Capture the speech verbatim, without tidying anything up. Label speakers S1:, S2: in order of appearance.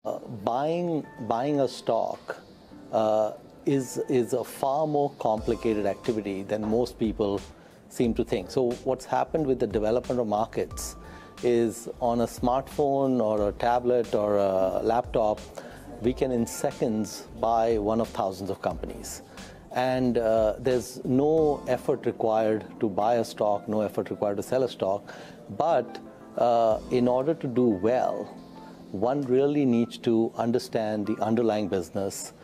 S1: Buying, buying a stock uh, is, is a far more complicated activity than most people seem to think. So what's happened with the development of markets is on a smartphone or a tablet or a laptop, we can in seconds buy one of thousands of companies. And uh, there's no effort required to buy a stock, no effort required to sell a stock. But uh, in order to do well, one really needs to understand the underlying business,